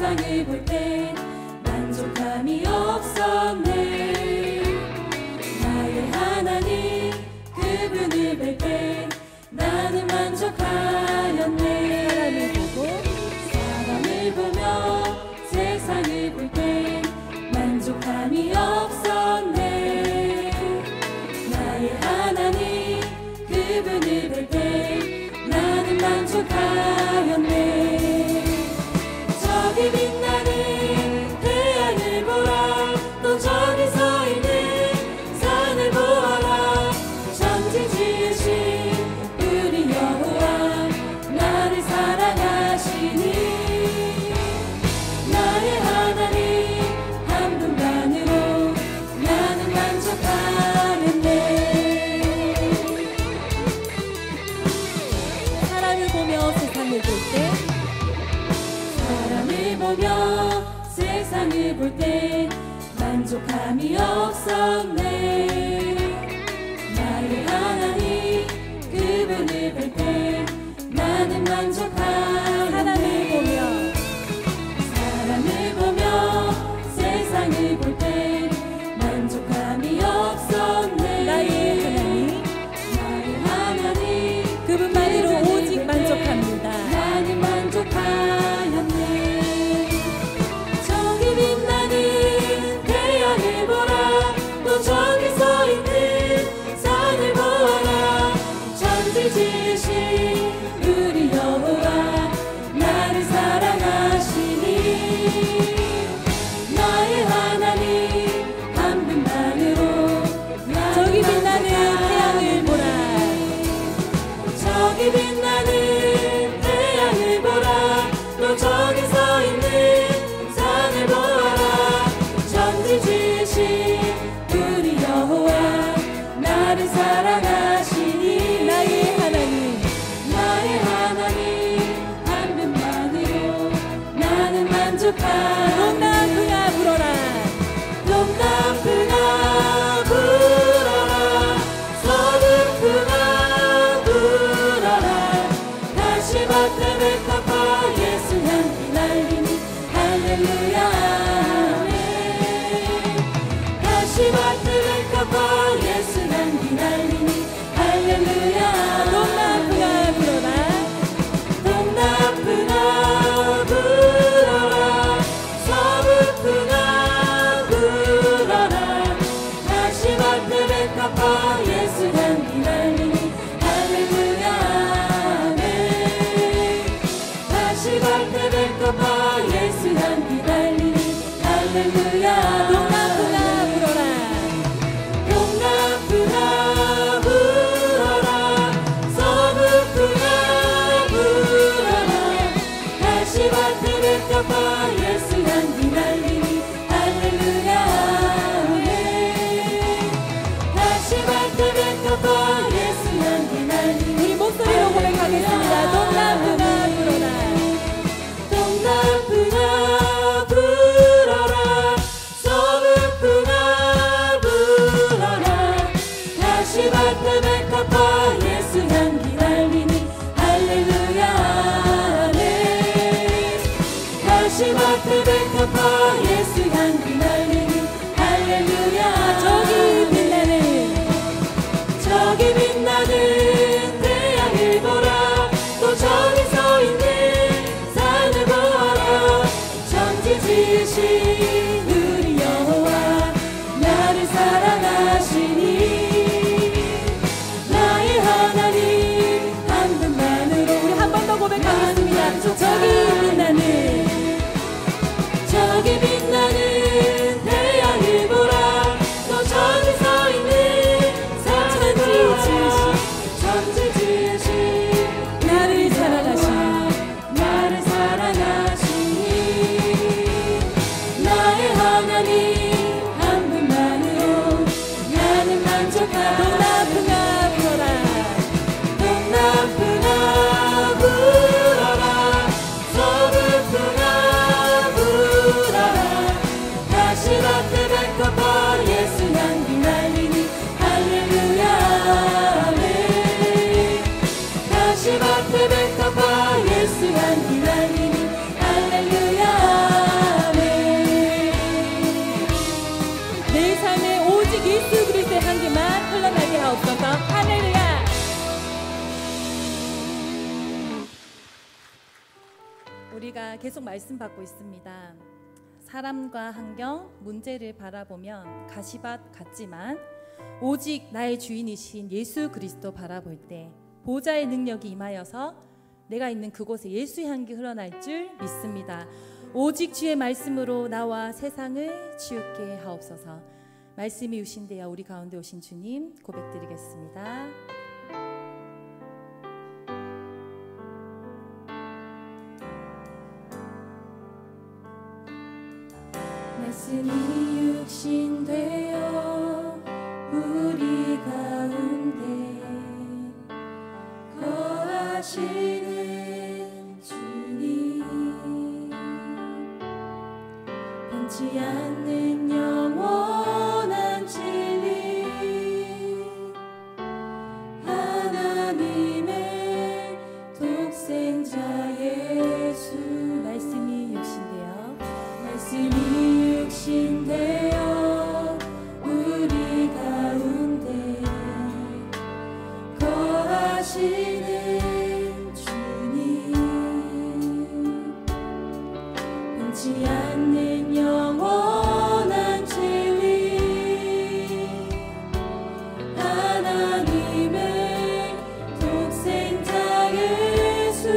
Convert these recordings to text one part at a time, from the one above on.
세상을 볼 때 만족함이 없었네. 나의 하나님 그분을 뵐 때 나는 만족하였네. 사람을 보며 세상을 볼 때 만족함이 없었네. 나의 하나님 그분을 뵐 때 나는 만족하였네. 저기 빛나는 태양을 보라. 또 저기 서 있는 산을 보아라. 천지 지으신 우리 여호와 나를 사랑하시니 나의 하나님 한 분만으로 나는 만족하였네. 사람을 보며 세상을 볼 때 세상을 볼 때 만족함이 없었네. 나의 하나님 그분을 볼 때 나는 만족하였네. 사람을 보며 세상을 볼 때 만족함이 없었네. 나의 하나님 그분만으로 오직 만족합니다. 나는 만족하였네. 빛나는 태양을 보라. 또 저기 서 있는 산을 보아라. 천지 지으신 우리 여호와 나를 사랑하시니 나의 하나님 한 분만으로 저기 빛나는 태양을 보라. 저기 빛나는 태양을 보라. 또 저기 서 있는 산을 보아라. 천지 지으신 우리 여호와 나를 사랑하시니 나의 하나님 한 분만으로 나는 만족하네. 동남풍아 불어라. 동남풍아 불어라. 서북풍아 불어라. 다시 밭에 백합화 예수 향기 날리니 할렐루야 아멘. 다시 밭에 백합화 예수 향기 날리니 할렐루야 아멘. 동남풍아 불어라. 동남풍아 불어라. 서북풍아 불어라. 다시 밭에 백합화 예수 향기 날리니 할렐루야 아멘. 다시 밭에 백합화 예수 향기 날리니 할렐루야. 동남풍아 불어라. 동남풍아 불어라. 서북풍아 불어라. 다시 밭에 백합화 예수 향기 날리니 할렐루야 아멘. 다시 밭에 백합화 예수 향기 날리니 우리 목소리로 고백하겠습니다. 동남풍아 불어라. 동남풍아 불어라. 서북풍아 불어라. 다시 밭에 백합화 예수 향기 날리니 할렐루야 아멘. 다시 밭에 백합화 예수 향기 날리니 할렐루야. 저기 빛나는 태양을 보라. 또 저기 서 있는 산을 보아라. 천지 지으신 우리 여호와 나를 사랑하시니 나의 하나님 한 분만으로 우리 한 번 더 고백하겠습니다. 저기 빛나는 태양을 보라. 또 저기 서 있는 산을 보아라. 천지 지으신 나를 사랑하시니 나를 사랑하시니 나의 계속 말씀 받고 있습니다. 사람과 환경, 문제를 바라보면 가시밭 같지만 오직 나의 주인이신 예수 그리스도 바라볼 때 보좌의 능력이 임하여서 내가 있는 그곳에 예수의 향기 흘러날 줄 믿습니다. 오직 주의 말씀으로 나와 세상을 치유케 하옵소서. 말씀이 오신대여 우리 가운데 오신 주님 고백드리겠습니다. 말씀이 육신 되어 우리 가운데 거하시는 주님, 변치 않는 영원한 진리, 하나님의 독생자 예수. 말씀이 육신되어 말씀이 육신되어 우리 가운데 거하시는 주님, 변치 않는 영원한 진리, 하나님의 독생자 예수.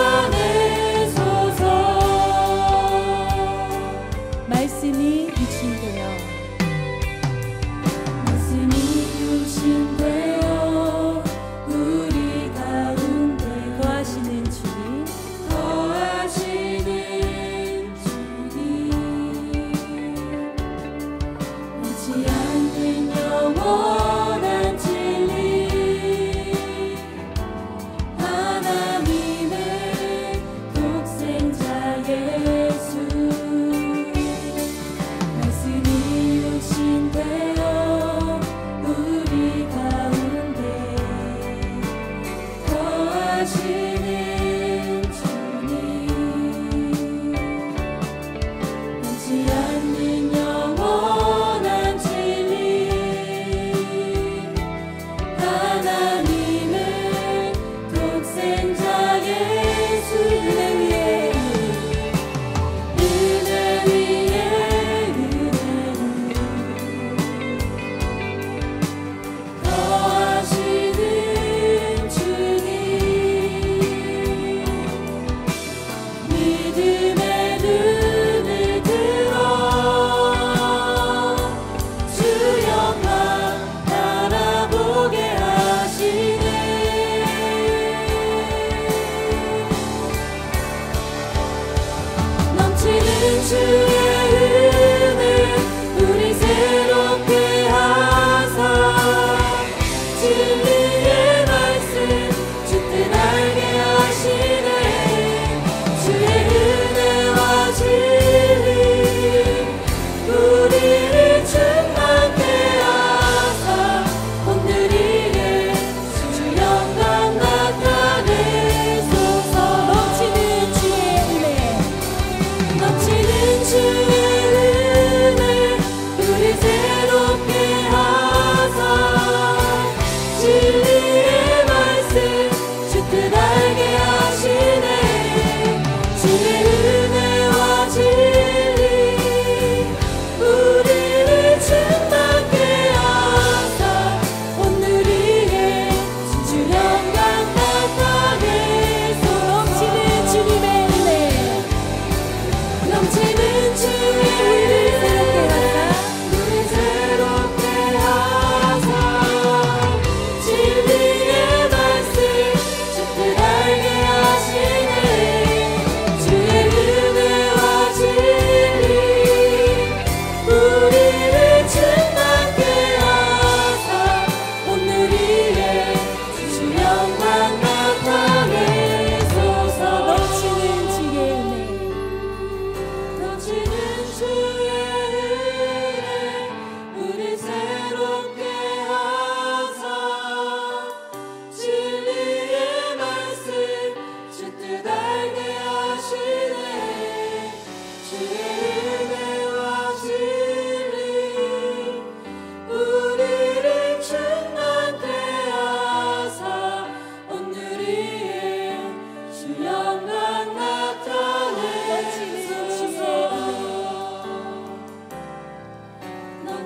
말씀이 육신되어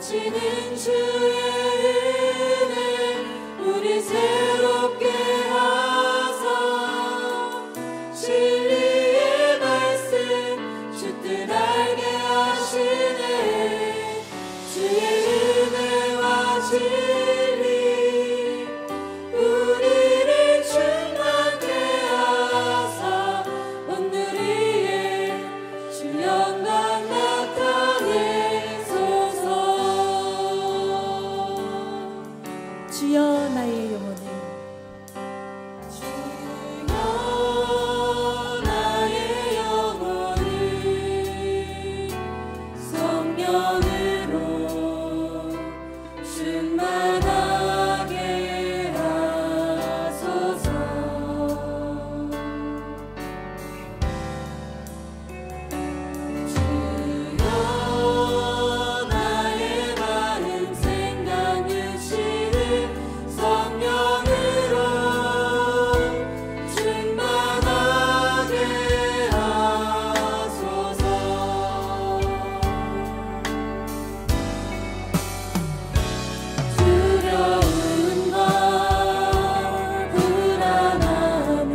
넘치는 주의 은혜 우리 새롭게 하사 진리의 말씀 주뜻 알게 하시네 주의 은혜와 진리 우리를 충만케 하사 오늘 위에 주 영광 나타내소서. 주여 나의 영혼을 주여 나의 영혼을 성령으로 충만하게 하소서. 주여 나의 마음 생각 유치를 성령으로 충만하게 하소서. 두려움과 불안함을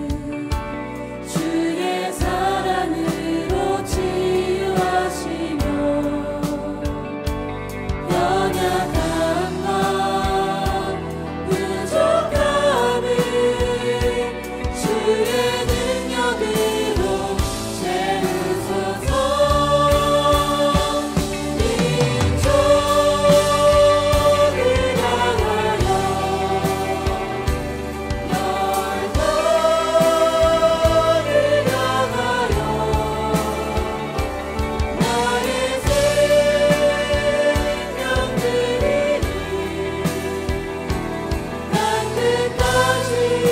주의 사랑으로 치유하시며 연약함과 부족함을 주의 능력으로 채우소서. 민족을 향하여 열방을 향하여 나의 생명 드리니 난 끝까지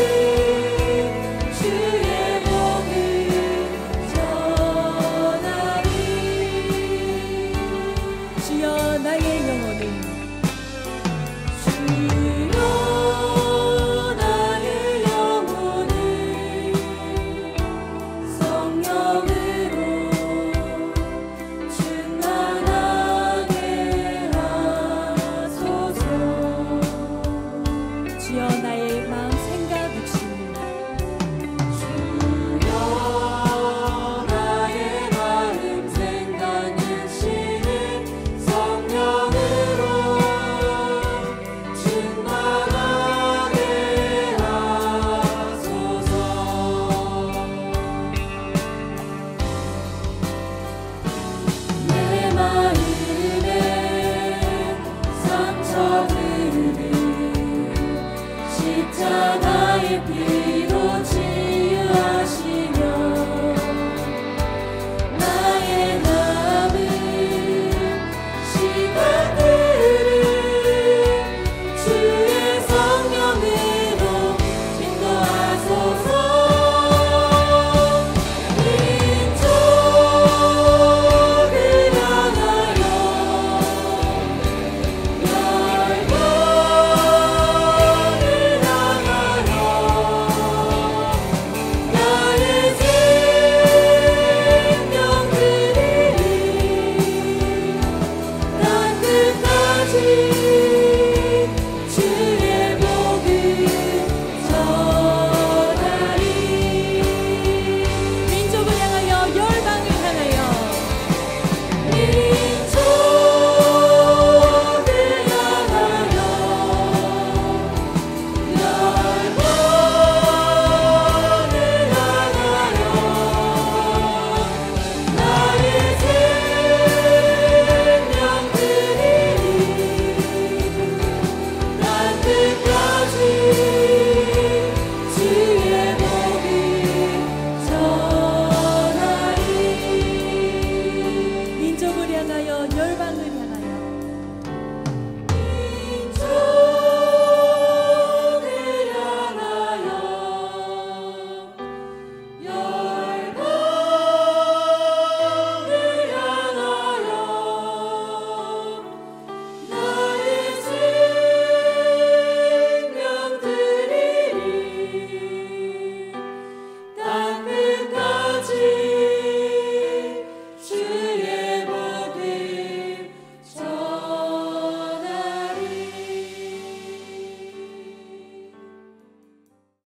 주의 복을 전하리. 주여 나의 영혼을 주여 나의 영혼을 성령으로 충만하게 하소서. 주여 나의 마음 생각 육신을 주여 나의 마음 생각 육신을 성령으로 충만하게 하소서. 내 마음에 상처들을 십자가의 피로 치유하시며 나의 남은 시간들을 주의 성령으로 인도하소서. 민족을 향하여 열방을 향하여 나의 생명 드리니 난 끝까지 주의 복을 전하리. 민족을 향하여 열방을 향하여 민족을